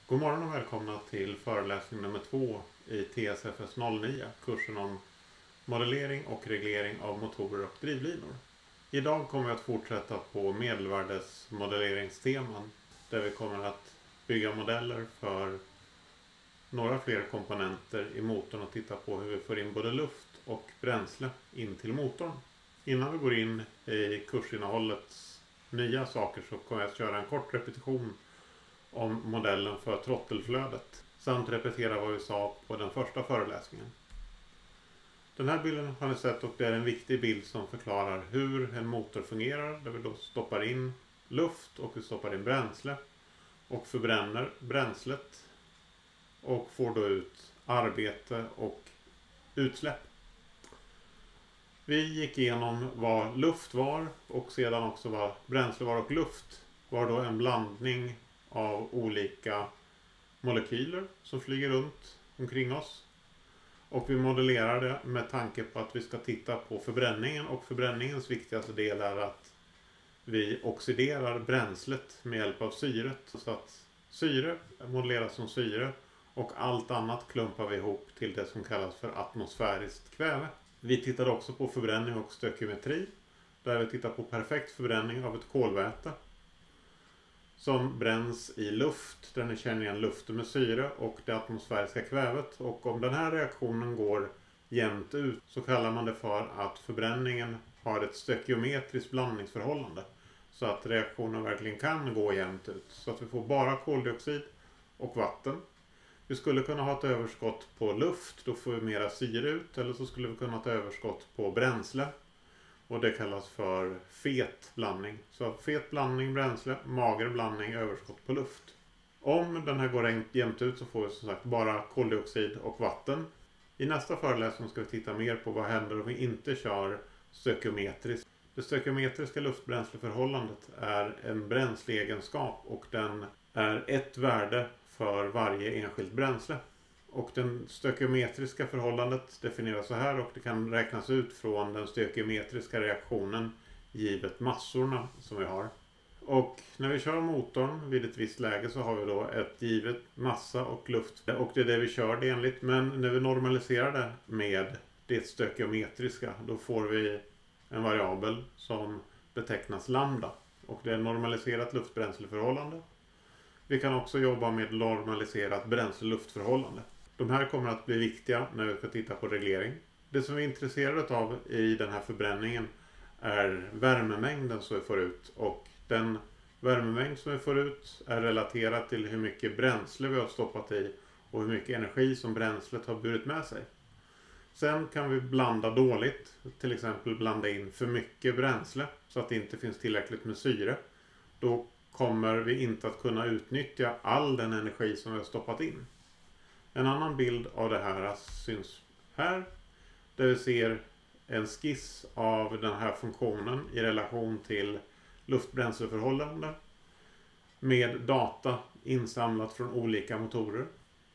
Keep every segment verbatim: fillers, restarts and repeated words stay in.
God morgon och välkomna till föreläsning nummer två i T S F S noll nio, kursen om modellering och reglering av motorer och drivlinor. Idag kommer vi att fortsätta på medelvärdesmodelleringsteman där vi kommer att bygga modeller för några fler komponenter i motorn och titta på hur vi får in både luft och bränsle in till motorn. Innan vi går in i kursinnehållets nya saker så kommer jag att köra en kort repetition om modellen för trottelflödet samt repetera vad vi sa på den första föreläsningen. Den här bilden har ni sett och det är en viktig bild som förklarar hur en motor fungerar, där vi då stoppar in luft och vi stoppar in bränsle och förbränner bränslet och får då ut arbete och utsläpp. Vi gick igenom vad luft var och sedan också vad bränsle var, och luft var då en blandning av olika molekyler som flyger runt omkring oss. Och vi modellerade med tanke på att vi ska titta på förbränningen, och förbränningens viktigaste del är att vi oxiderar bränslet med hjälp av syret. Så att syre modelleras som syre och allt annat klumpar vi ihop till det som kallas för atmosfäriskt kväve. Vi tittade också på förbränning och stökiometri, där vi tittar på perfekt förbränning av ett kolväte som bränns i luft, där ni känner igen luften med syre och det atmosfäriska kvävet. Och om den här reaktionen går jämnt ut så kallar man det för att förbränningen har ett stökiometriskt blandningsförhållande. Så att reaktionen verkligen kan gå jämnt ut. Så att vi får bara koldioxid och vatten. Vi skulle kunna ha ett överskott på luft, då får vi mera syre ut. Eller så skulle vi kunna ha ett överskott på bränsle. Och det kallas för fet blandning. Så fet blandning bränsle, mager blandning, överskott på luft. Om den här går jämnt ut så får vi som sagt bara koldioxid och vatten. I nästa föreläsning ska vi titta mer på vad händer om vi inte kör stökiometriskt. Det stökiometriska luftbränsleförhållandet är en bränsleegenskap och den är ett värde för varje enskilt bränsle. Och den stökiometriska förhållandet definieras så här, och det kan räknas ut från den stökiometriska reaktionen givet massorna som vi har. Och när vi kör motorn vid ett visst läge så har vi då ett givet massa och luft. Och det är det vi kör det enligt. Men när vi normaliserar det med det stökiometriska, då får vi en variabel som betecknas lambda. Och det är normaliserat luftbränsleförhållande. Vi kan också jobba med normaliserat bränsle-luftförhållande. De här kommer att bli viktiga när vi ska titta på reglering. Det som vi är intresserade av i den här förbränningen är värmemängden som vi får ut. Och den värmemängd som vi får ut är relaterad till hur mycket bränsle vi har stoppat i och hur mycket energi som bränslet har burit med sig. Sen kan vi blanda dåligt, till exempel blanda in för mycket bränsle så att det inte finns tillräckligt med syre. Då kommer vi inte att kunna utnyttja all den energi som vi har stoppat in. En annan bild av det här syns här, där vi ser en skiss av den här funktionen i relation till luftbränsleförhållande med data insamlat från olika motorer.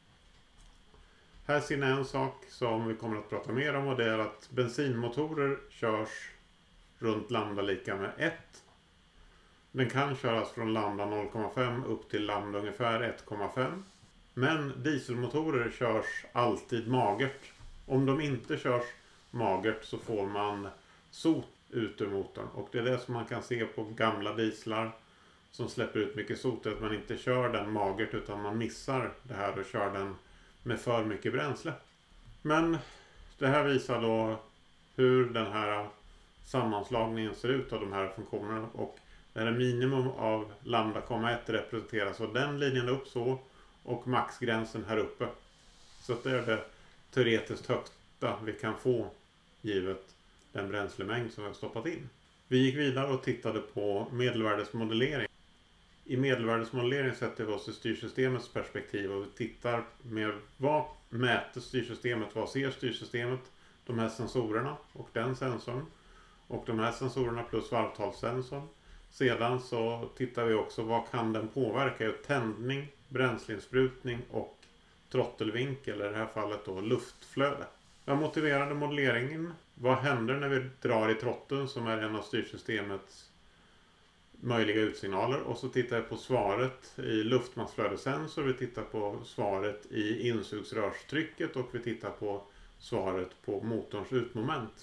Här ser ni en sak som vi kommer att prata mer om, och det är att bensinmotorer körs runt lambda lika med ett. Den kan köras från lambda noll komma fem upp till lambda ungefär ett komma fem. Men dieselmotorer körs alltid magert. Om de inte körs magert så får man sot ut ur motorn. Och det är det som man kan se på gamla dieslar som släpper ut mycket sot. Att man inte kör den magert utan man missar det här och kör den med för mycket bränsle. Men det här visar då hur den här sammanslagningen ser ut av de här funktionerna. Och det här minimum av lambda komma ett representeras av den linjen upp så. Och maxgränsen här uppe. Så det är det teoretiskt högsta vi kan få givet den bränslemängd som vi har stoppat in. Vi gick vidare och tittade på medelvärdesmodellering. I medelvärdesmodellering sätter vi oss i styrsystemets perspektiv och vi tittar med vad mäter styrsystemet, vad ser styrsystemet, de här sensorerna och den sensorn och de här sensorerna plus varvtalssensorn. Sedan så tittar vi också vad kan den påverka, tändning, bränsleinsprutning och trottelvinkel, i det här fallet då luftflöde. Jag motiverade modelleringen. Vad händer när vi drar i trotteln som är en av styrsystemets möjliga utsignaler. Och så tittar jag på svaret i luftmassflödessensor. Vi tittar på svaret i insugsrörstrycket och vi tittar på svaret på motorns utmoment.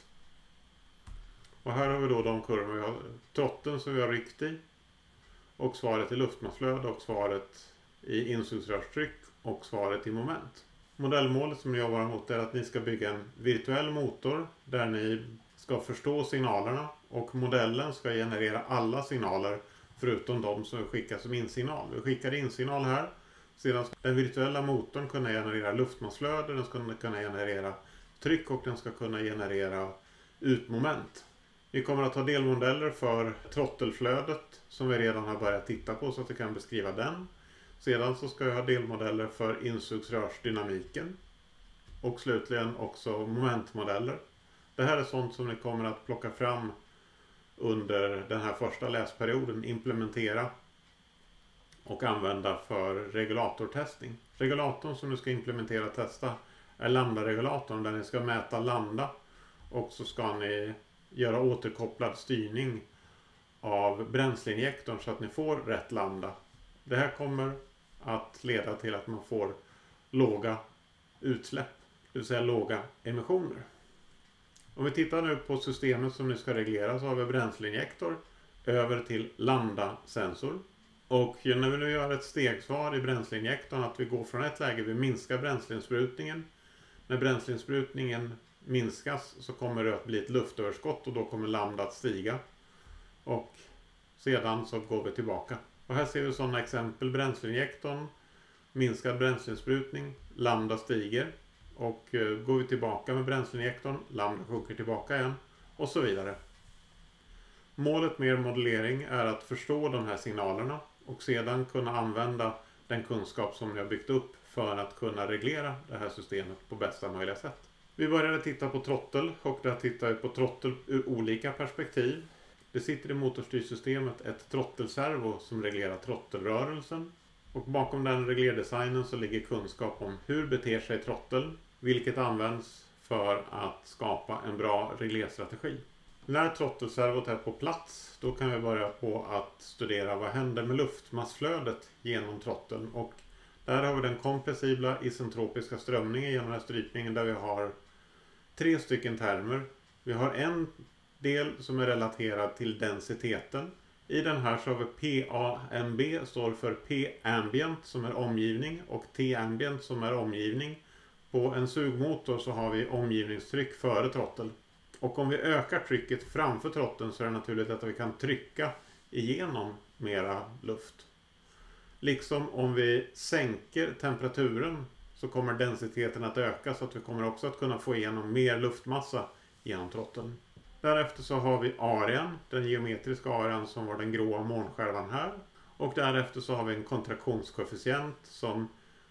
Och här har vi då de kurvor vi har, trotteln som vi har ryckt i. Och svaret i luftmassflöde och svaret i insugsrörstryck och svaret i moment. Modellmålet som ni jobbar mot är att ni ska bygga en virtuell motor där ni ska förstå signalerna och modellen ska generera alla signaler förutom de som vi skickar som insignal. Vi skickar insignal här. Sedan ska den virtuella motorn kunna generera luftmassflöde, den ska kunna generera tryck och den ska kunna generera utmoment. Vi kommer att ha delmodeller för trottelflödet som vi redan har börjat titta på så att vi kan beskriva den. Sedan så ska jag ha delmodeller för insugsrörsdynamiken och slutligen också momentmodeller. Det här är sånt som ni kommer att plocka fram under den här första läsperioden, implementera och använda för regulatortestning. Regulatorn som du ska implementera och testa är lambda-regulatorn där ni ska mäta lambda och så ska ni göra återkopplad styrning av bränsleinjektorn så att ni får rätt lambda. Det här kommer att leda till att man får låga utsläpp, det vill säga låga emissioner. Om vi tittar nu på systemet som nu ska reglera så har vi bränsleinjektor över till lambda-sensor. Och när vi nu gör ett stegsvar i bränsleinjektorn att vi går från ett läge vi minskar bränsleinsprutningen. När bränsleinsprutningen minskas så kommer det att bli ett luftöverskott och då kommer lambda att stiga. Och sedan så går vi tillbaka. Och här ser vi sådana exempel. Bränsleinjektorn, minskad bränsleinsprutning, lambda stiger. Och går vi tillbaka med bränsleinjektorn, lambda sjunker tillbaka igen och så vidare. Målet med modellering är att förstå de här signalerna och sedan kunna använda den kunskap som vi har byggt upp för att kunna reglera det här systemet på bästa möjliga sätt. Vi började titta på trottel och där tittar vi på trottel ur olika perspektiv. Det sitter i motorstyrsystemet ett trottelservo som reglerar trottelrörelsen. Och bakom den reglerdesignen så ligger kunskap om hur beter sig trottel, vilket används för att skapa en bra reglerstrategi. När trottelservot är på plats då kan vi börja på att studera vad händer med luftmassflödet genom trotteln. Och där har vi den kompressibla isentropiska strömningen genom den här strypningen där vi har tre stycken termer. Vi har en del som är relaterad till densiteten. I den här så har vi P A M B står för P-ambient som är omgivning och T-ambient som är omgivning. På en sugmotor så har vi omgivningstryck före trottel. Och om vi ökar trycket framför trotteln så är det naturligt att vi kan trycka igenom mera luft. Liksom om vi sänker temperaturen så kommer densiteten att öka så att vi kommer också att kunna få igenom mer luftmassa genom trotteln. Därefter så har vi arean, den geometriska arean som var den gråa molnskärvan här. Och därefter så har vi en kontraktionskoefficient som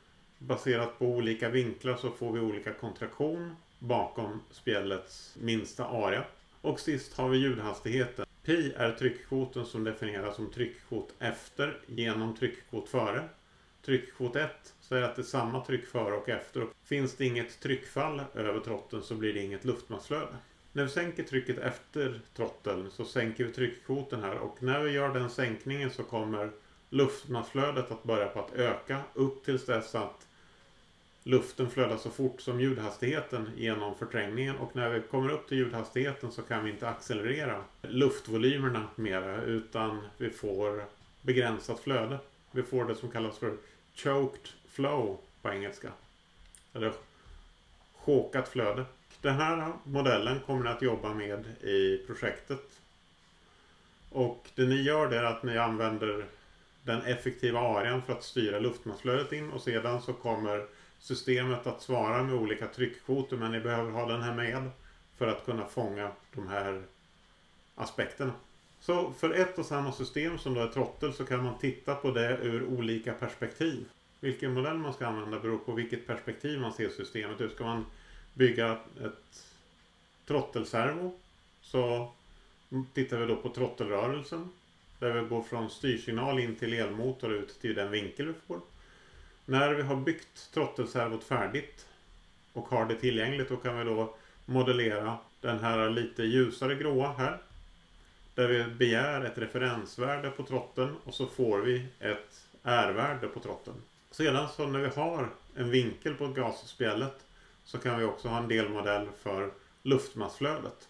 baserat på olika vinklar så får vi olika kontraktion bakom spjällets minsta area. Och sist har vi ljudhastigheten. Pi är tryckkvoten som definieras som tryckkvot efter genom tryckkvot före. Tryckkvot ett säger att det är samma tryck före och efter. Och finns det inget tryckfall över trotteln så blir det inget luftmassflöde. När vi sänker trycket efter trotteln så sänker vi tryckkvoten här. Och när vi gör den sänkningen så kommer luftmassflödet att börja på att öka upp tills dess att luften flödar så fort som ljudhastigheten genom förträngningen. Och när vi kommer upp till ljudhastigheten så kan vi inte accelerera luftvolymerna mera utan vi får begränsat flöde. Vi får det som kallas för choked flow på engelska. Eller chokat flöde. Den här modellen kommer ni att jobba med i projektet. Och det ni gör det är att ni använder den effektiva arean för att styra luftmassflödet in. Och sedan så kommer systemet att svara med olika tryckkvoter. Men ni behöver ha den här med för att kunna fånga de här aspekterna. Så för ett och samma system som då är trottel så kan man titta på det ur olika perspektiv. Vilken modell man ska använda beror på vilket perspektiv man ser systemet. Hur ska man bygga ett trottelservo så tittar vi då på trottelrörelsen. Där vi går från styrsignal in till elmotor ut till den vinkel vi får. När vi har byggt trottelservot färdigt och har det tillgängligt då kan vi då modellera den här lite ljusare gråa här. där vi begär ett referensvärde på trotten och så får vi ett R-värde på trotten. Sedan så när vi har en vinkel på gasspjället så kan vi också ha en delmodell för luftmassflödet.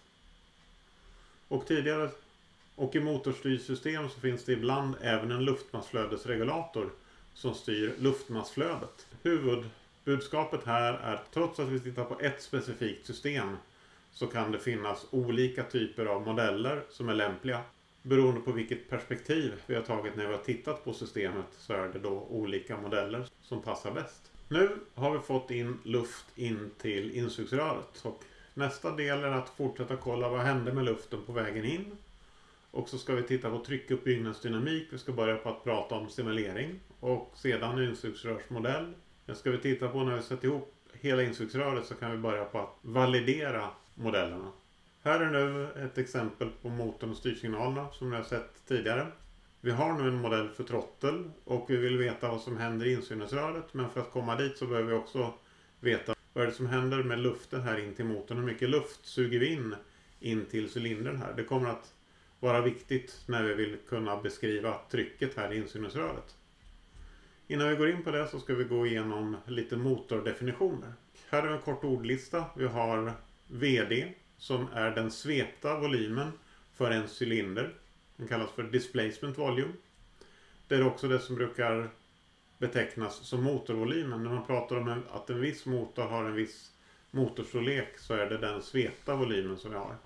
Och tidigare och i motorstyrsystem så finns det ibland även en luftmassflödesregulator som styr luftmassflödet. Huvudbudskapet här är att trots att vi tittar på ett specifikt system så kan det finnas olika typer av modeller som är lämpliga. Beroende på vilket perspektiv vi har tagit när vi har tittat på systemet så är det då olika modeller som passar bäst. Nu har vi fått in luft in till insugsröret och nästa del är att fortsätta kolla vad händer med luften på vägen in. Och så ska vi titta på tryckuppbyggnadsdynamik. Vi ska börja på att prata om simulering och sedan insugsrörsmodell. Det ska vi titta på när vi sätter ihop hela insugsröret så kan vi börja på att validera modellerna. Här är nu ett exempel på motorn och styrsignalerna som ni har sett tidigare. Vi har nu en modell för trottel och vi vill veta vad som händer i insugningsröret. Men för att komma dit så behöver vi också veta vad är det som händer med luften här in till motorn. Hur mycket luft suger vi in in till cylindern här. Det kommer att vara viktigt när vi vill kunna beskriva trycket här i insugningsröret. Innan vi går in på det så ska vi gå igenom lite motordefinitioner. Här är en kort ordlista. Vi har V D som är den svepta volymen för en cylinder. Den kallas för displacement volume. Det är också det som brukar betecknas som motorvolymen. När man pratar om att en viss motor har en viss motorstorlek så är det den svepta volymen som vi har.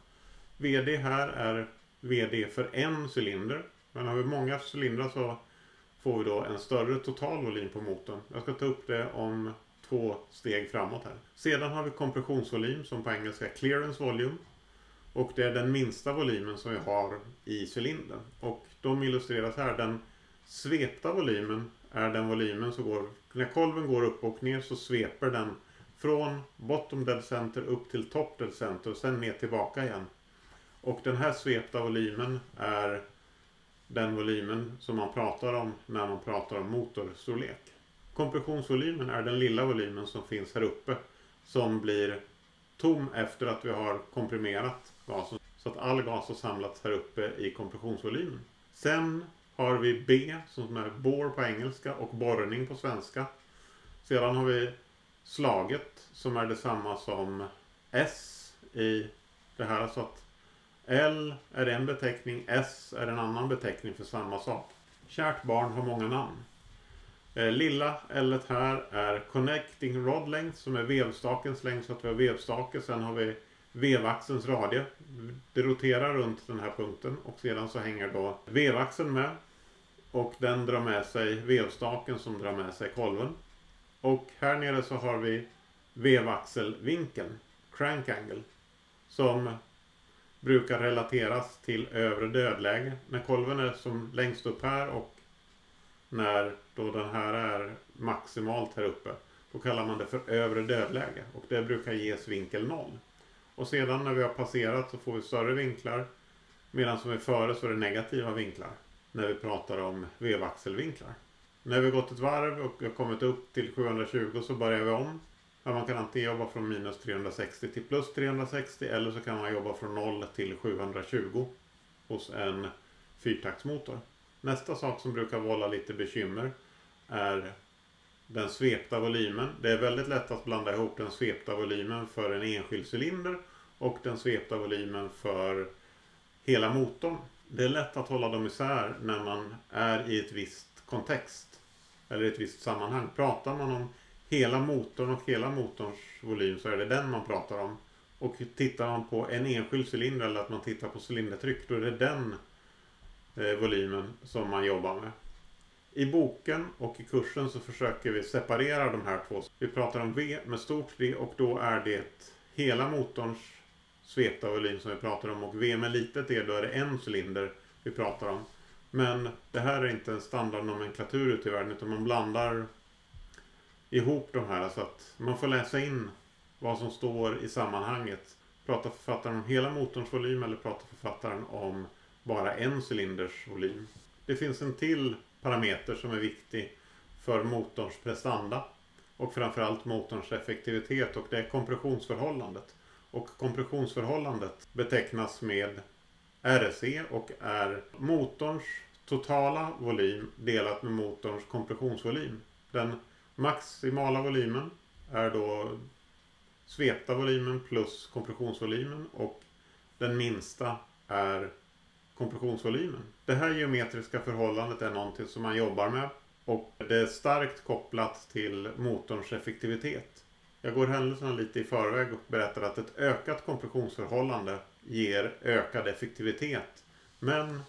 V D här är V D för en cylinder. Men har vi många cylindrar så får vi då en större total volym på motorn. Jag ska ta upp det om två steg framåt här. Sedan har vi kompressionsvolym som på engelska är clearance volume. Och det är den minsta volymen som vi har i cylindern. Och de illustreras här. Den svepta volymen är den volymen som går, när kolven går upp och ner så sveper den från bottom dead center upp till top dead center och sen ner tillbaka igen. Och den här svepta volymen är den volymen som man pratar om när man pratar om motorstorlek. Kompressionsvolymen är den lilla volymen som finns här uppe som blir tom efter att vi har komprimerat gasen så att all gas har samlats här uppe i kompressionsvolymen. Sen har vi B som är bore på engelska och borrning på svenska. Sedan har vi slaget som är detsamma som S i det här så att L är en beteckning, S är en annan beteckning för samma sak. Kärt barn har många namn. Eh, lilla L här är connecting rod length som är vevstakens längd så att vi har vevstake. Sen har vi vevaxelns radie. Det roterar runt den här punkten och sedan så hänger då vevaxeln med. Och den drar med sig vevstaken som drar med sig kolven. Och här nere så har vi vevaxelvinkeln, crank angle, som brukar relateras till övre dödläge. När kolven är som längst upp här och när då den här är maximalt här uppe. Då kallar man det för övre dödläge och det brukar ges vinkel noll. Och sedan när vi har passerat så får vi större vinklar. Medan som är före så är det negativa vinklar när vi pratar om vevaxelvinklar. När vi gått ett varv och har kommit upp till sjuhundratjugo så börjar vi om. Ja, man kan antingen jobba från minus trehundrasextio till plus trehundrasextio eller så kan man jobba från noll till sjuhundratjugo hos en fyrtaktsmotor. Nästa sak som brukar vålla lite bekymmer är den svepta volymen. Det är väldigt lätt att blanda ihop den svepta volymen för en enskild cylinder och den svepta volymen för hela motorn. Det är lätt att hålla dem isär när man är i ett visst kontext eller ett visst sammanhang. Pratar man om hela motorn och hela motorns volym så är det den man pratar om. Och tittar man på en enskild cylinder eller att man tittar på cylindertryck då är det den eh, volymen som man jobbar med. I boken och i kursen så försöker vi separera de här två. Vi pratar om V med stort V och då är det hela motorns svepta volym som vi pratar om och V med litet E då är det en cylinder vi pratar om. Men det här är inte en standardnomenklatur ute i världen utan man blandar ihop de här så att man får läsa in vad som står i sammanhanget. Pratar författaren om hela motorns volym eller pratar författaren om bara en cylinders volym. Det finns en till parameter som är viktig för motorns prestanda och framförallt motorns effektivitet och det är kompressionsförhållandet. Och kompressionsförhållandet betecknas med R C och är motorns totala volym delat med motorns kompressionsvolym. Den maximala volymen är då svepta volymen plus kompressionsvolymen och den minsta är kompressionsvolymen. Det här geometriska förhållandet är någonting som man jobbar med och det är starkt kopplat till motorns effektivitet. Jag går händelserna lite i förväg och berättar att ett ökat kompressionsförhållande ger ökad effektivitet. Men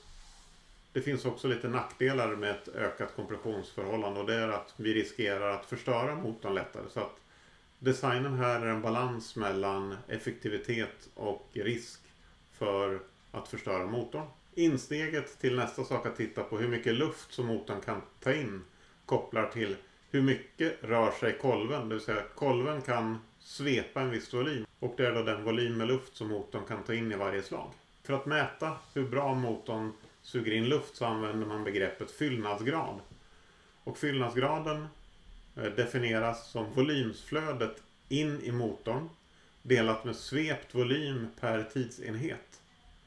det finns också lite nackdelar med ett ökat kompressionsförhållande och det är att vi riskerar att förstöra motorn lättare. Så att designen här är en balans mellan effektivitet och risk för att förstöra motorn. Insteget till nästa sak att titta på hur mycket luft som motorn kan ta in kopplar till hur mycket rör sig kolven. Det vill säga kolven kan svepa en viss volym och det är då den volym med luft som motorn kan ta in i varje slag. För att mäta hur bra motorn suger in luft så använder man begreppet fyllnadsgrad. Och fyllnadsgraden definieras som volymsflödet in i motorn delat med svept volym per tidsenhet.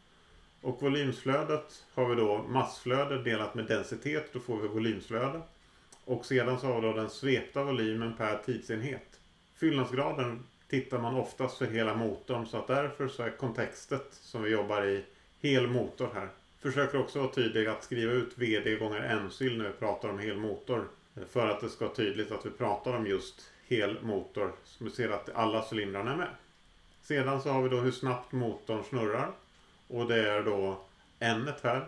Och volymsflödet har vi då massflöde delat med densitet, då får vi volymsflöde. Och sedan så har vi då den svepta volymen per tidsenhet. Fyllnadsgraden tittar man oftast för hela motorn så att därför så är kontextet som vi jobbar i hel motor här. Försöker också vara tydlig att skriva ut V D gånger N-syl när vi pratar om hel motor. För att det ska vara tydligt att vi pratar om just hel motor. Så vi ser att alla cylindrarna är med. Sedan så har vi då hur snabbt motorn snurrar. Och det är då N här.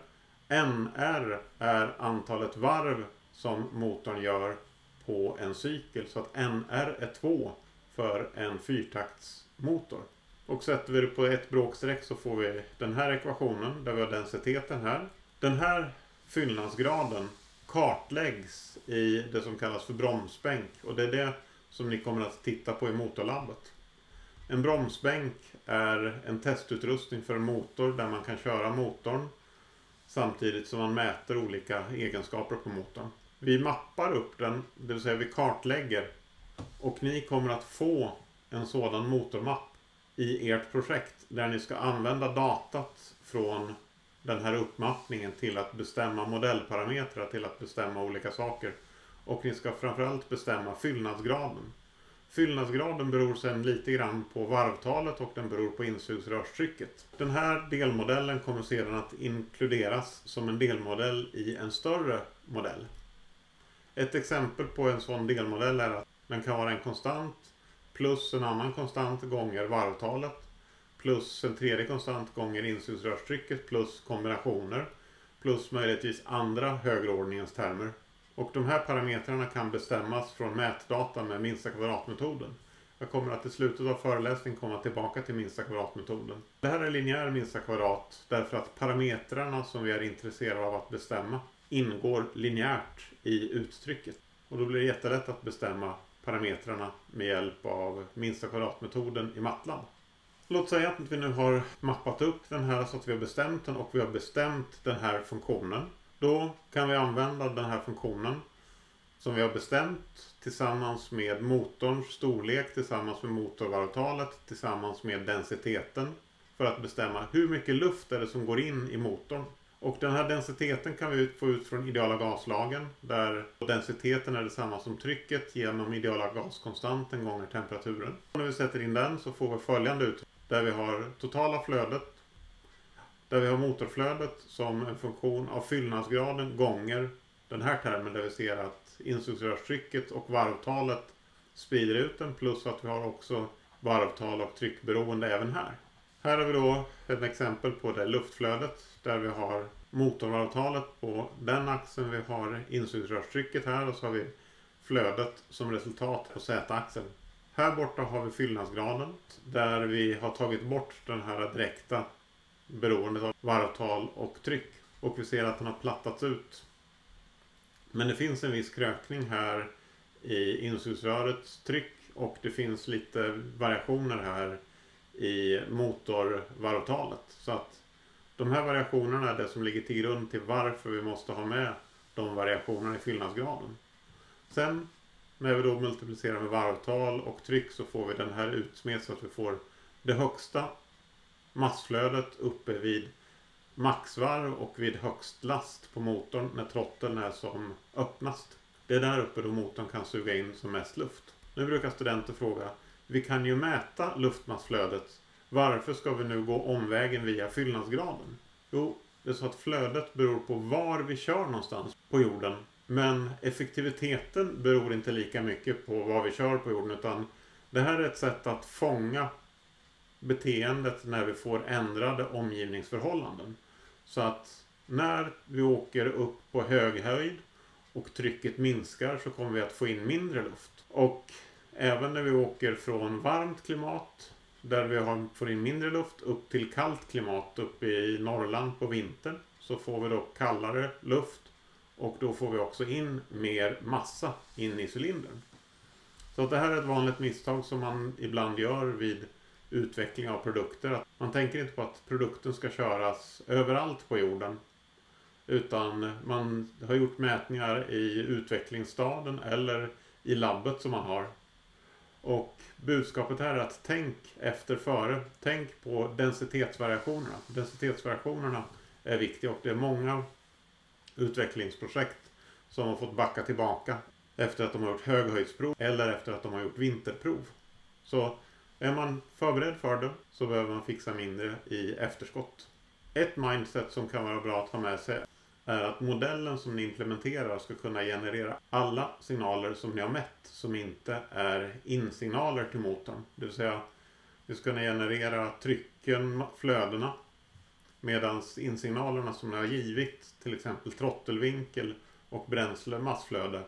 N R är antalet varv som motorn gör på en cykel. Så att N R är två för en fyrtaktsmotor. Och sätter vi det på ett bråksträck så får vi den här ekvationen där vi har densiteten här. Den här fyllnadsgraden kartläggs i det som kallas för bromsbänk. Och det är det som ni kommer att titta på i motorlabbet. En bromsbänk är en testutrustning för en motor där man kan köra motorn samtidigt som man mäter olika egenskaper på motorn. Vi mappar upp den, det vill säga vi kartlägger, och ni kommer att få en sådan motormapp i ert projekt där ni ska använda datat från den här uppmappningen till att bestämma modellparametrar, till att bestämma olika saker. Och ni ska framförallt bestämma fyllnadsgraden. Fyllnadsgraden beror sedan lite grann på varvtalet och den beror på insugsrörstrycket. Den här delmodellen kommer sedan att inkluderas som en delmodell i en större modell. Ett exempel på en sån delmodell är att den kan vara en konstant plus en annan konstant gånger varvtalet plus en tredje konstant gånger insugsrörstrycket plus kombinationer plus möjligtvis andra högreordningens termer. Och de här parametrarna kan bestämmas från mätdata med minsta kvadratmetoden. Jag kommer att i slutet av föreläsningen komma tillbaka till minsta kvadratmetoden. Det här är linjär minsta kvadrat därför att parametrarna som vi är intresserade av att bestämma ingår linjärt i uttrycket. Och då blir det jättelätt att bestämma parametrarna med hjälp av minsta kvadratmetoden i MATLAB. Låt säga att vi nu har mappat upp den här så att vi har bestämt den och vi har bestämt den här funktionen. Då kan vi använda den här funktionen som vi har bestämt tillsammans med motorns storlek, tillsammans med motorvarvtalet, tillsammans med densiteten för att bestämma hur mycket luft är det som går in i motorn. Och den här densiteten kan vi få ut från ideala gaslagen där densiteten är detsamma som trycket genom ideala gaskonstanten gånger temperaturen. Och när vi sätter in den så får vi följande ut där vi har totala flödet, där vi har motorflödet som en funktion av fyllnadsgraden gånger den här termen där vi ser att insugsrörstrycket och varvtalet sprider ut den plus att vi har också varvtal och tryckberoende även här. Här har vi då ett exempel på det luftflödet där vi har motorvarvtalet på den axeln, vi har insugsrörstrycket här och så har vi flödet som resultat på Z-axeln. Här borta har vi fyllnadsgraden där vi har tagit bort den här direkta beroendet av varvtal och tryck och vi ser att den har plattats ut. Men det finns en viss krökning här i insugsrörets tryck och det finns lite variationer här i motorvarvtalet. Så att de här variationerna är det som ligger till grund till varför vi måste ha med de variationerna i fyllnadsgraden. Sen när vi då multiplicerar med varvtal och tryck så får vi den här utsmed så att vi får det högsta massflödet uppe vid maxvarv och vid högst last på motorn när trotteln är som öppnast. Det är där uppe då motorn kan suga in som mest luft. Nu brukar studenter fråga, vi kan ju mäta luftmassflödet. Varför ska vi nu gå omvägen via fyllnadsgraden? Jo, det är så att flödet beror på var vi kör någonstans på jorden. Men effektiviteten beror inte lika mycket på var vi kör på jorden, utan det här är ett sätt att fånga beteendet när vi får ändrade omgivningsförhållanden. Så att när vi åker upp på hög höjd och trycket minskar så kommer vi att få in mindre luft. Och även när vi åker från varmt klimat där vi har, får in mindre luft upp till kallt klimat uppe i Norrland på vintern, så får vi då kallare luft och då får vi också in mer massa in i cylindern. Så att det här är ett vanligt misstag som man ibland gör vid utveckling av produkter. Att man tänker inte på att produkten ska köras överallt på jorden, utan man har gjort mätningar i utvecklingsstaden eller i labbet som man har. Och budskapet här är att tänk efter före. Tänk på densitetsvariationerna. Densitetsvariationerna är viktiga och det är många utvecklingsprojekt som har fått backa tillbaka efter att de har gjort höghöjdsprov eller efter att de har gjort vinterprov. Så är man förberedd för det så behöver man fixa mindre i efterskott. Ett mindset som kan vara bra att ha med sig är att modellen som ni implementerar ska kunna generera alla signaler som ni har mätt som inte är insignaler till motorn. Det vill säga, vi ska kunna generera trycken, flödena, medan insignalerna som ni har givit, till exempel trottelvinkel och bränsle, massflöde,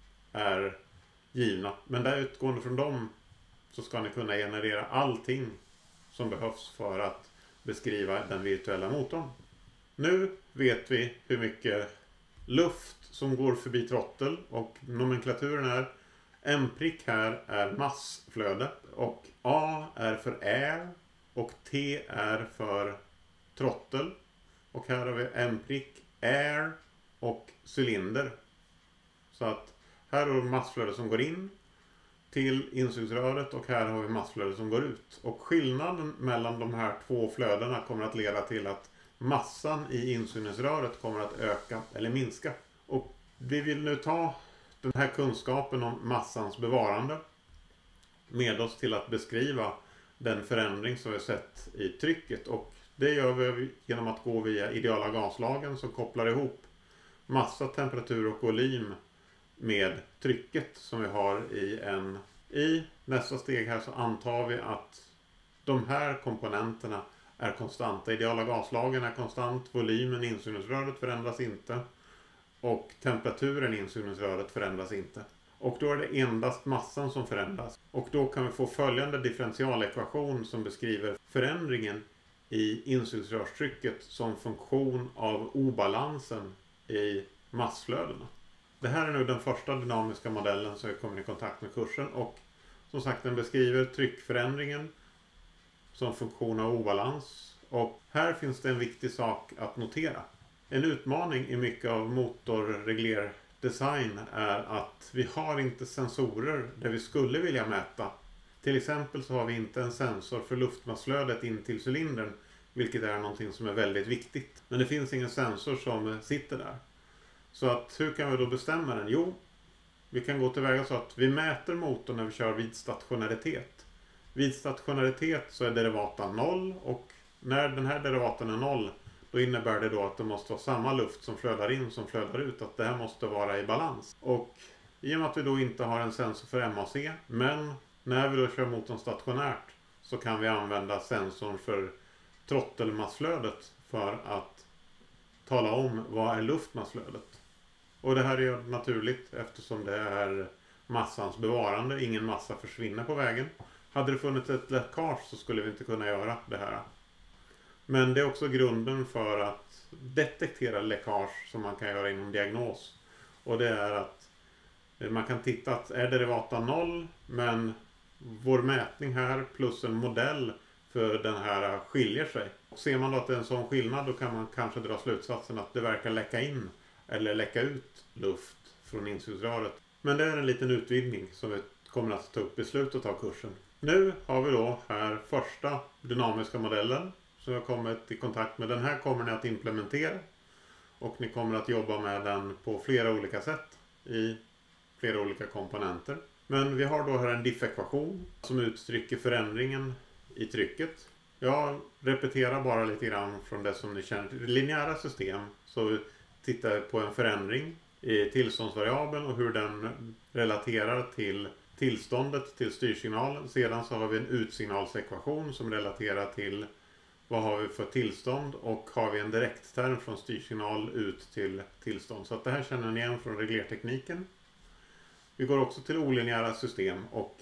är givna. Men där utgående från dem så ska ni kunna generera allting som behövs för att beskriva den virtuella motorn. Nu vet vi hur mycket luft som går förbi trottel och nomenklaturen är M-prick här är massflöde och A är för air och T är för trottel. Och här har vi M-prick, air och cylinder. Så att här har vi massflöde som går in till insugsröret och här har vi massflöde som går ut. Och skillnaden mellan de här två flödena kommer att leda till att massan i insugningsröret kommer att öka eller minska. Och vi vill nu ta den här kunskapen om massans bevarande med oss till att beskriva den förändring som vi har sett i trycket. Och det gör vi genom att gå via ideala gaslagen som kopplar ihop massa, temperatur och volym med trycket som vi har i en. I nästa steg här så antar vi att de här komponenterna är konstanta. Ideala gaslagen är konstant, volymen i insugningsröret förändras inte och temperaturen i insugningsröret förändras inte. Och då är det endast massan som förändras. Och då kan vi få följande differentialekvation som beskriver förändringen i insugningsrörstrycket som funktion av obalansen i massflödena. Det här är nu den första dynamiska modellen som vi kommer i kontakt med kursen och som sagt den beskriver tryckförändringen som funktion av obalans. Och här finns det en viktig sak att notera. En utmaning i mycket av motorreglerdesign är att vi har inte sensorer där vi skulle vilja mäta. Till exempel så har vi inte en sensor för luftmassflödet in till cylindern, vilket är någonting som är väldigt viktigt. Men det finns ingen sensor som sitter där. Så att hur kan vi då bestämma den? Jo, vi kan gå tillväga så att vi mäter motorn när vi kör vid stationaritet. Vid stationaritet så är derivatan noll och när den här derivaten är noll då innebär det då att det måste vara samma luft som flödar in som flödar ut, att det här måste vara i balans. Och i och med att vi då inte har en sensor för M A C, men när vi då kör motorn stationärt så kan vi använda sensorn för trottelmassflödet för att tala om vad är luftmassflödet. Och det här är naturligt eftersom det är massans bevarande, ingen massa försvinner på vägen. Hade det funnits ett läckage så skulle vi inte kunna göra det här. Men det är också grunden för att detektera läckage som man kan göra inom diagnos. Och det är att man kan titta att är derivatan noll men vår mätning här plus en modell för den här skiljer sig. Och ser man då att det är en sån skillnad då kan man kanske dra slutsatsen att det verkar läcka in eller läcka ut luft från insugsröret. Men det är en liten utvidgning som vi kommer att ta upp i slutet av kursen. Nu har vi då här första dynamiska modellen som jag har kommit i kontakt med. Den här kommer ni att implementera. Och ni kommer att jobba med den på flera olika sätt i flera olika komponenter. Men vi har då här en diff-ekvation som uttrycker förändringen i trycket. Jag repeterar bara lite grann från det som ni känner till. Linjära system, så tittar jag på en förändring i tillståndsvariabeln och hur den relaterar till tillståndet till styrsignalen. Sedan så har vi en utsignalsekvation som relaterar till vad har vi för tillstånd, och har vi en direktterm från styrsignal ut till tillstånd. Så att det här känner ni igen från reglertekniken. Vi går också till olinjära system, och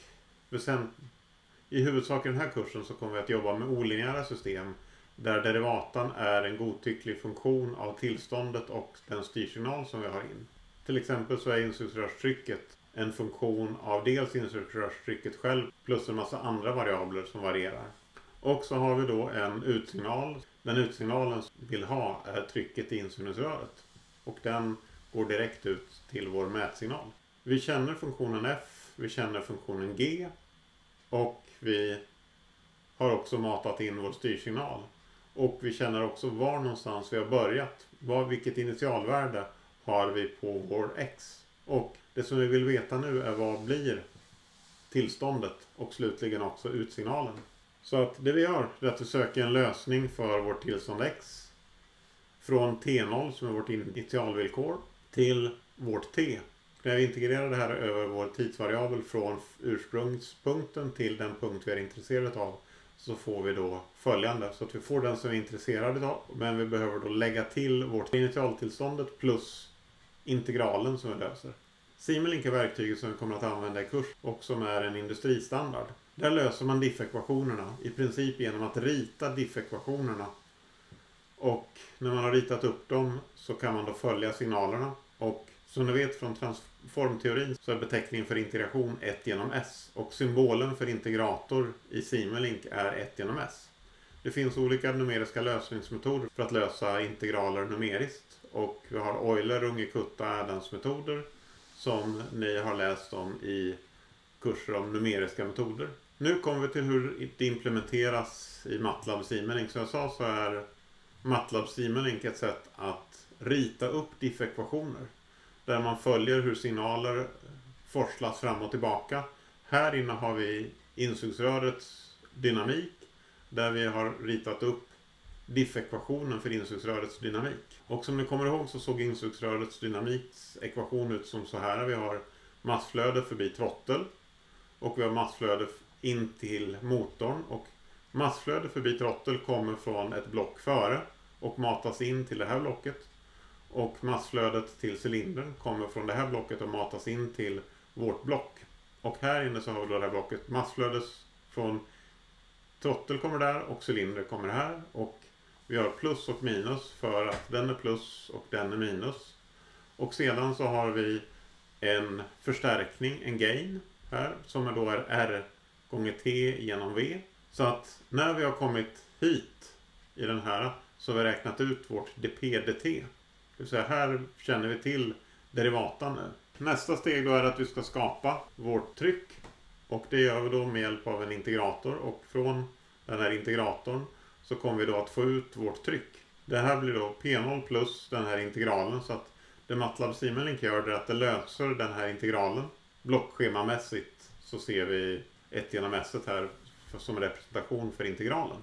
i huvudsak i den här kursen så kommer vi att jobba med olinjära system där derivatan är en godtycklig funktion av tillståndet och den styrsignal som vi har in. Till exempel så är insugsrörstrycket en funktion av dels insugsrörstrycket själv plus en massa andra variabler som varierar. Och så har vi då en utsignal. Den utsignalen vi vill ha är trycket i insugsröret. Och den går direkt ut till vår mätsignal. Vi känner funktionen F, vi känner funktionen G. Och vi har också matat in vår styrsignal. Och vi känner också var någonstans vi har börjat. Var, vilket initialvärde har vi på vår X. Och det som vi vill veta nu är vad blir tillståndet och slutligen också utsignalen. Så att det vi gör är att vi söker en lösning för vårt tillstånd X från T noll som är vårt initialvillkor till vårt T. När vi integrerar det här över vår tidsvariabel från ursprungspunkten till den punkt vi är intresserade av, så får vi då följande. Så att vi får den som vi är intresserade av, men vi behöver då lägga till vårt initialtillståndet plus integralen som vi löser. Simulink är verktyget som vi kommer att använda i kurs och som är en industristandard. Där löser man diff-ekvationerna i princip genom att rita diff-ekvationerna. Och när man har ritat upp dem så kan man då följa signalerna. Och som ni vet från transformteorin så är beteckningen för integration ett genom S. Och symbolen för integrator i Simulink är ett genom S. Det finns olika numeriska lösningsmetoder för att lösa integraler numeriskt. Och vi har Euler, Runge, Kutta, Adams metoder som ni har läst om i kurser om numeriska metoder. Nu kommer vi till hur det implementeras i MATLAB Simulink. Som jag sa så är MATLAB Simulink ett sätt att rita upp diff-ekvationer. Där man följer hur signaler forslas fram och tillbaka. Här inne har vi insugsrörets dynamik. Där vi har ritat upp diff-ekvationen för insugsrörets dynamik. Och som ni kommer ihåg så såg insugsrörets dynamiks ekvation ut som så här. Vi har massflöde förbi trottel. Och vi har massflöde in till motorn. Och massflöde förbi trottel kommer från ett block före och matas in till det här blocket. Och massflödet till cylindern kommer från det här blocket och matas in till vårt block. Och här inne så har vi då det här blocket. Massflödet från trottel kommer där och cylinder kommer här. Och vi har plus och minus för att den är plus och den är minus. Och sedan så har vi en förstärkning, en gain här, som då är R gånger T genom V. Så att när vi har kommit hit i den här så har vi räknat ut vårt dp dt. Det vill säga här känner vi till derivatan nu. Nästa steg då är att vi ska skapa vårt tryck. Och det gör vi då med hjälp av en integrator. Och från den här integratorn så kommer vi då att få ut vårt tryck. Det här blir då P noll plus den här integralen. Så att det MATLAB Simulink gör det att det löser den här integralen. Blockschemamässigt så ser vi ett genom S här som representation för integralen.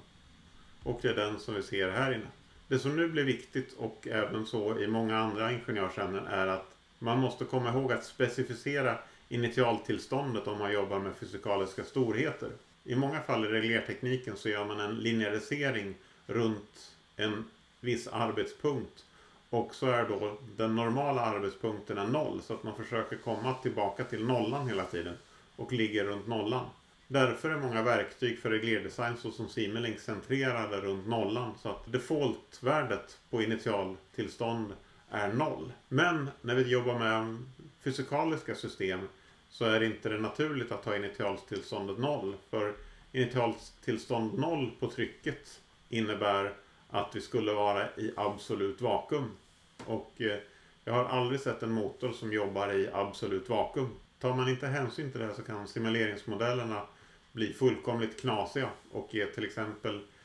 Och det är den som vi ser här inne. Det som nu blir viktigt och även så i många andra ingenjörsämnen är att man måste komma ihåg att specificera initialtillståndet om man jobbar med fysikaliska storheter. I många fall i reglertekniken så gör man en linearisering runt en viss arbetspunkt. Och så är då den normala arbetspunkten en noll, så att man försöker komma tillbaka till nollan hela tiden och ligger runt nollan. Därför är många verktyg för reglerdesign såsom Simulink centrerade runt nollan, så att defaultvärdet på initialtillstånd är noll. Men när vi jobbar med fysikaliska system så är det inte det naturligt att ha initialtillståndet noll. För initialtillstånd noll på trycket innebär att vi skulle vara i absolut vakuum. Och eh, jag har aldrig sett en motor som jobbar i absolut vakuum. Tar man inte hänsyn till det så kan simuleringsmodellerna bli fullkomligt knasiga och ge till exempel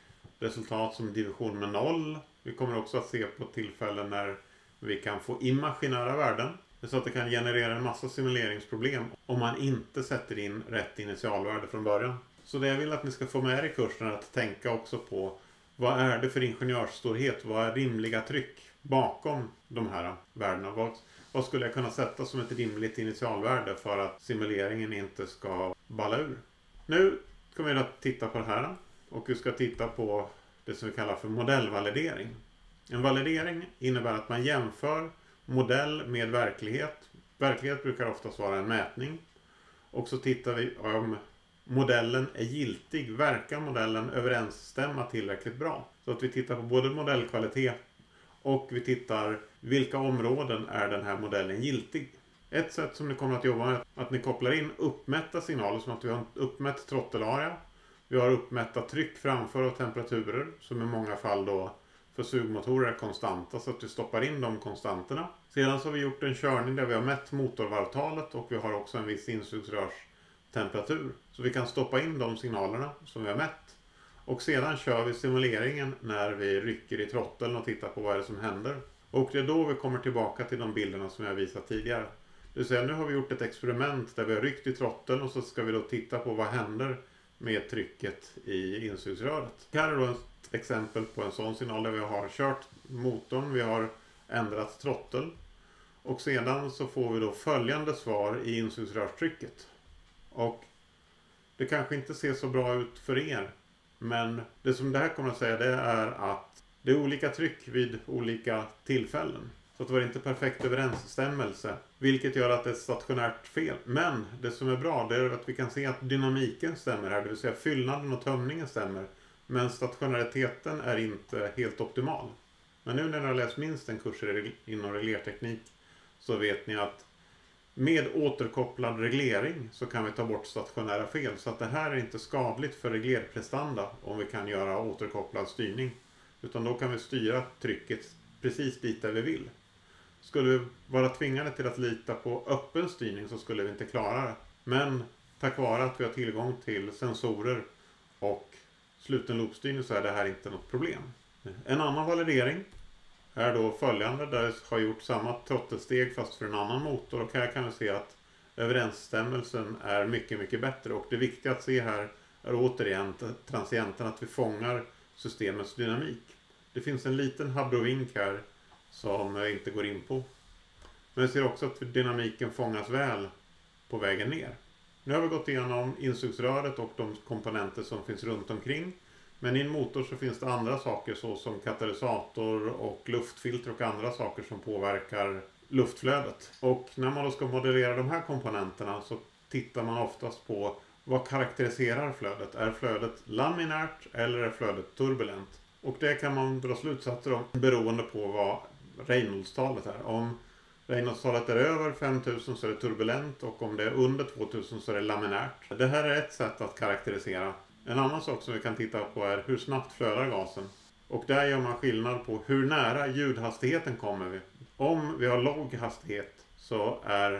resultat som division med noll. Vi kommer också att se på tillfällen när vi kan få imaginära värden. Så att det kan generera en massa simuleringsproblem om man inte sätter in rätt initialvärde från början. Så det jag vill att ni ska få med er i kursen är att tänka också på vad är det för ingenjörsstorhet? Vad är rimliga tryck bakom de här värdena? Vad, vad skulle jag kunna sätta som ett rimligt initialvärde för att simuleringen inte ska balla ur? Nu kommer vi att titta på det här och vi ska titta på det som vi kallar för modellvalidering. En validering innebär att man jämför modell med verklighet. Verklighet brukar oftast vara en mätning. Och så tittar vi om modellen är giltig. Verkar modellen överensstämma tillräckligt bra? Så att vi tittar på både modellkvalitet och vi tittar vilka områden är den här modellen giltig. Ett sätt som ni kommer att jobba med är att ni kopplar in uppmätta signaler som att vi har en uppmätt trottelarea. Vi har uppmätta tryck framför och temperaturer som i många fall då för sugmotorer är konstanta, så att vi stoppar in de konstanterna. Sedan så har vi gjort en körning där vi har mätt motorvarvtalet och vi har också en viss insugsrörstemperatur. Så vi kan stoppa in de signalerna som vi har mätt. Och sedan kör vi simuleringen när vi rycker i trotteln och tittar på vad är det som händer. Och det är då vi kommer tillbaka till de bilderna som jag visat tidigare. Det vill säga, nu har vi gjort ett experiment där vi har ryckt i trotteln och så ska vi då titta på vad händer med trycket i insugsröret. Här är då ett exempel på en sån signal där vi har kört motorn, vi har ändrat trottel och sedan så får vi då följande svar i insugsrörstrycket. Och det kanske inte ser så bra ut för er, men det som det här kommer att säga det är att det är olika tryck vid olika tillfällen. Så att det var inte perfekt överensstämmelse, vilket gör att det är ett stationärt fel. Men det som är bra det är att vi kan se att dynamiken stämmer här, det vill säga fyllnaden och tömningen stämmer. Men stationariteten är inte helt optimal. Men nu när ni har läst minst en kurs inom reglerteknik så vet ni att med återkopplad reglering så kan vi ta bort stationära fel. Så att det här är inte skadligt för reglerprestanda om vi kan göra återkopplad styrning. Utan då kan vi styra trycket precis dit där vi vill. Skulle vi vara tvingade till att lita på öppen styrning så skulle vi inte klara det. Men tack vare att vi har tillgång till sensorer och sluten loopstyrning så är det här inte något problem. En annan validering är då följande där det har gjort samma trottelsteg fast för en annan motor. Och här kan vi se att överensstämmelsen är mycket mycket bättre. Och det viktiga att se här är återigen transienten, att vi fångar systemets dynamik. Det finns en liten habrovink här som jag inte går in på. Men vi ser också att dynamiken fångas väl på vägen ner. Nu har vi gått igenom insugsröret och de komponenter som finns runt omkring. Men i en motor så finns det andra saker såsom katalysator och luftfilter och andra saker som påverkar luftflödet. Och när man då ska modellera de här komponenterna så tittar man oftast på vad karaktäriserar flödet. Är flödet laminärt eller är flödet turbulent? Och det kan man dra slutsatser om beroende på vad Reynolds-talet är. Om Reynolds-talet är över fem tusen så är det turbulent och om det är under två tusen så är det laminärt. Det här är ett sätt att karaktärisera. En annan sak som vi kan titta på är hur snabbt flödar gasen. Och där gör man skillnad på hur nära ljudhastigheten kommer vi. Om vi har låg hastighet så är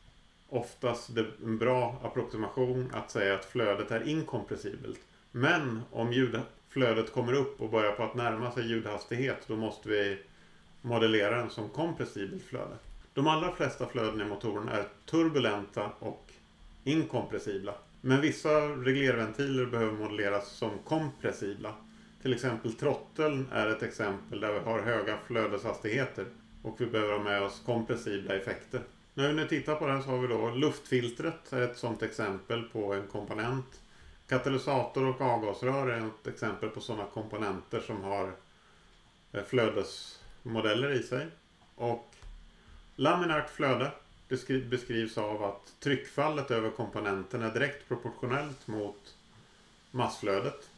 oftast det en bra approximation att säga att flödet är inkompressibelt. Men om ljudflödet kommer upp och börjar på att närma sig ljudhastighet då måste vi modellera den som kompressibelt flöde. De allra flesta flöden i motorn är turbulenta och inkompressibla. Men vissa reglerventiler behöver modelleras som kompressibla. Till exempel trotteln är ett exempel där vi har höga flödeshastigheter och vi behöver ha med oss kompressibla effekter. När vi nu tittar på det här så har vi då luftfiltret är ett sådant exempel på en komponent. Katalysator och avgasrör är ett exempel på sådana komponenter som har flödesmodeller i sig. Och laminärt flöde det beskrivs av att tryckfallet över komponenten är direkt proportionellt mot massflödet.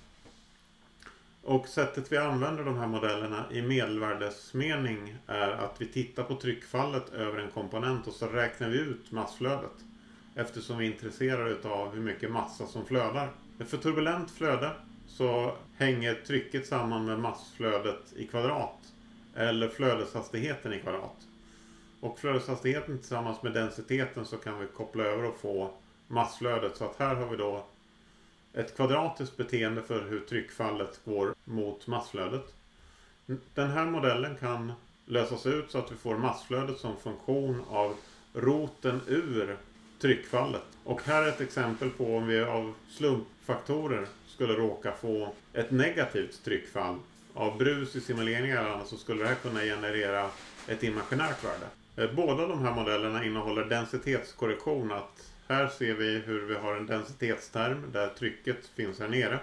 Och sättet vi använder de här modellerna i medelvärdesmening är att vi tittar på tryckfallet över en komponent och så räknar vi ut massflödet. Eftersom vi är intresserade av hur mycket massa som flödar. För turbulent flöde så hänger trycket samman med massflödet i kvadrat. Eller flödeshastigheten i kvadrat. Och flödeshastigheten tillsammans med densiteten så kan vi koppla över och få massflödet. Så att här har vi då ett kvadratiskt beteende för hur tryckfallet går mot massflödet. Den här modellen kan lösas ut så att vi får massflödet som funktion av roten ur tryckfallet. Och här är ett exempel på om vi av slumpfaktorer skulle råka få ett negativt tryckfall av brus i simuleringar, så skulle det här kunna generera ett imaginärt värde. Båda de här modellerna innehåller densitetskorrektion. Att här ser vi hur vi har en densitetsterm där trycket finns här nere.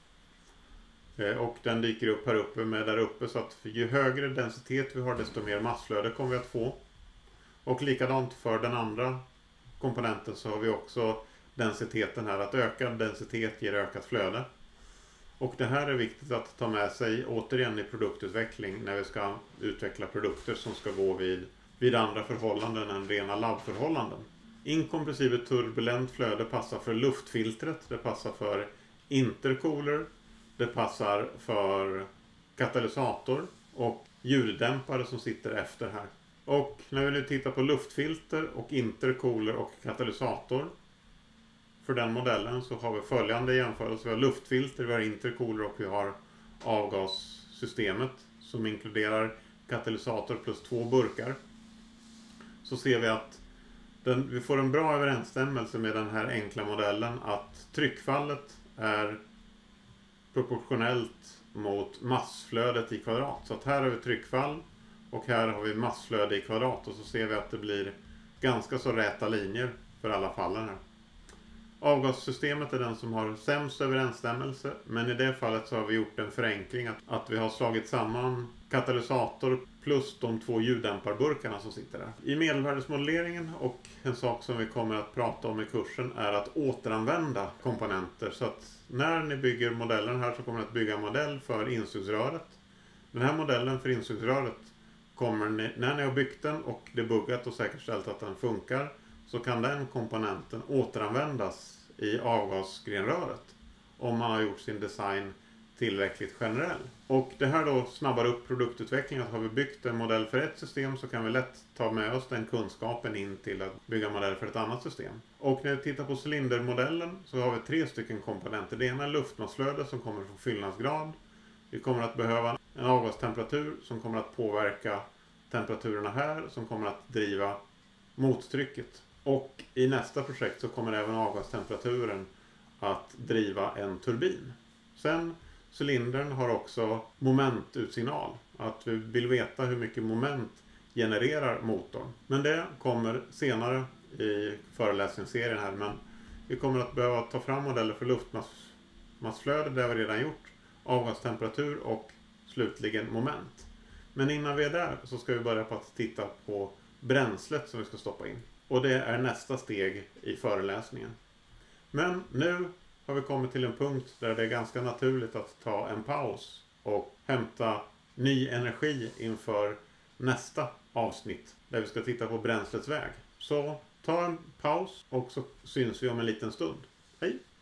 Och den dyker upp här uppe med där uppe, så att ju högre densitet vi har desto mer massflöde kommer vi att få. Och likadant för den andra komponenten så har vi också densiteten här, att ökad densitet ger ökat flöde. Och det här är viktigt att ta med sig återigen i produktutveckling när vi ska utveckla produkter som ska gå vid, vid andra förhållanden än rena labbförhållanden. Inkompressive turbulent flöde passar för luftfiltret, det passar för intercooler, det passar för katalysator och ljuddämpare som sitter efter här. Och när vi nu tittar på luftfilter och intercooler och katalysator för den modellen så har vi följande jämförelse. Vi har luftfilter, vi har intercooler och vi har avgassystemet som inkluderar katalysator plus två burkar. Så ser vi att den, vi får en bra överensstämmelse med den här enkla modellen att tryckfallet är proportionellt mot massflödet i kvadrat. Så att här har vi tryckfall och här har vi massflöde i kvadrat, och så ser vi att det blir ganska så räta linjer för alla fallen här. Avgassystemet är den som har sämst överensstämmelse, men i det fallet så har vi gjort en förenkling att, att vi har slagit samman katalysator plus de två ljuddämparburkarna som sitter där. I medelvärdesmodelleringen, och en sak som vi kommer att prata om i kursen, är att återanvända komponenter. Så att när ni bygger modellen här så kommer ni att bygga en modell för insugsröret. Den här modellen för insugsröret kommer ni, när ni har byggt den och debuggat och säkerställt att den funkar, så kan den komponenten återanvändas i avgasgrenröret om man har gjort sin design tillräckligt generell. Och det här då snabbar upp produktutvecklingen. Att har vi byggt en modell för ett system så kan vi lätt ta med oss den kunskapen in till att bygga modell för ett annat system. Och när vi tittar på cylindermodellen så har vi tre stycken komponenter. Det ena är luftmassflöde som kommer från fyllnadsgrad. Vi kommer att behöva en avgastemperatur som kommer att påverka temperaturerna här, som kommer att driva mottrycket. Och i nästa projekt så kommer även avgastemperaturen att driva en turbin. Sen cylindern har också momentutsignal. Att vi vill veta hur mycket moment genererar motorn. Men det kommer senare i föreläsningsserien här. Men vi kommer att behöva ta fram modeller för luftmassflöde, det har vi redan gjort. Avgastemperatur och slutligen moment. Men innan vi är där så ska vi börja på att titta på bränslet som vi ska stoppa in. Och det är nästa steg i föreläsningen. Men nu har vi kommit till en punkt där det är ganska naturligt att ta en paus och hämta ny energi inför nästa avsnitt där vi ska titta på bränslets väg. Så ta en paus och så syns vi om en liten stund. Hej!